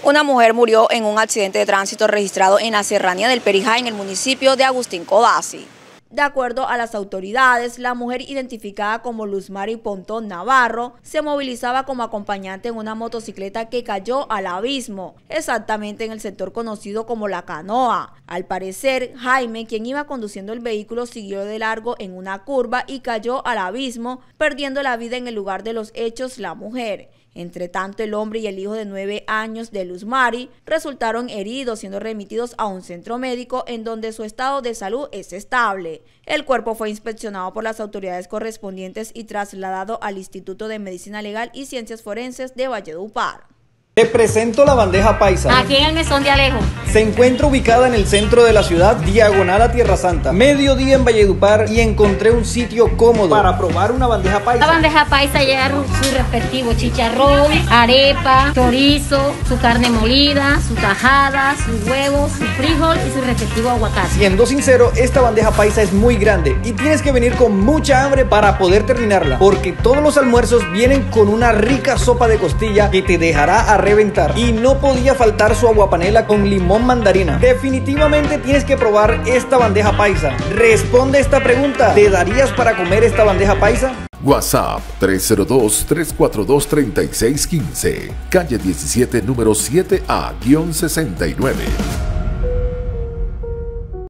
Una mujer murió en un accidente de tránsito registrado en la serranía del Perijá, en el municipio de Agustín Codazzi. De acuerdo a las autoridades, la mujer, identificada como Luzmari Pontón Navarro, se movilizaba como acompañante en una motocicleta que cayó al abismo, exactamente en el sector conocido como La Canoa. Al parecer, Jaime, quien iba conduciendo el vehículo, siguió de largo en una curva y cayó al abismo, perdiendo la vida en el lugar de los hechos la mujer. Entre tanto, el hombre y el hijo de 9 años de Luzmari resultaron heridos, siendo remitidos a un centro médico en donde su estado de salud es estable. El cuerpo fue inspeccionado por las autoridades correspondientes y trasladado al Instituto de Medicina Legal y Ciencias Forenses de Valledupar. Te presento la bandeja paisa. Aquí en el Mesón de Alejo. Se encuentra ubicada en el centro de la ciudad, diagonal a Tierra Santa. Mediodía en Valledupar y encontré un sitio cómodo para probar una bandeja paisa. La bandeja paisa lleva su respectivo chicharrón, arepa, chorizo, su carne molida, su tajada, sus huevos, su frijol y su respectivo aguacate. Siendo sincero, esta bandeja paisa es muy grande y tienes que venir con mucha hambre para poder terminarla, porque todos los almuerzos vienen con una rica sopa de costilla que te dejará a reventar, y no podía faltar su aguapanela con limón mandarina. Definitivamente tienes que probar esta bandeja paisa. Responde esta pregunta: ¿te darías para comer esta bandeja paisa? WhatsApp 302-342-3615, calle 17, número 7A-69.